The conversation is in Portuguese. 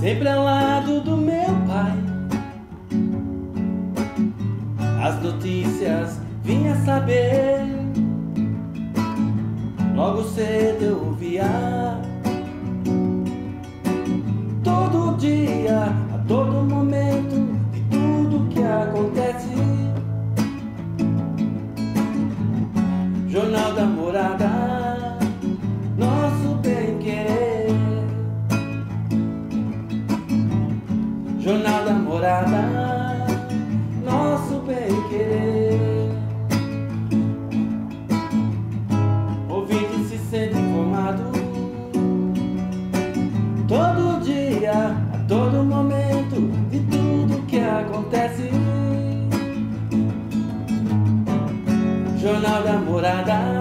sempre ao lado do meu pai. As notícias vinha saber, logo cedo eu ouvia. Todo dia, a todo momento, de tudo que acontece. Jornal da Morada, nosso bem-querer. Jornal da Morada, nosso bem-querer. Ouvinte se sente informado todo dia, a todo momento, de tudo que acontece. Jornal da Morada,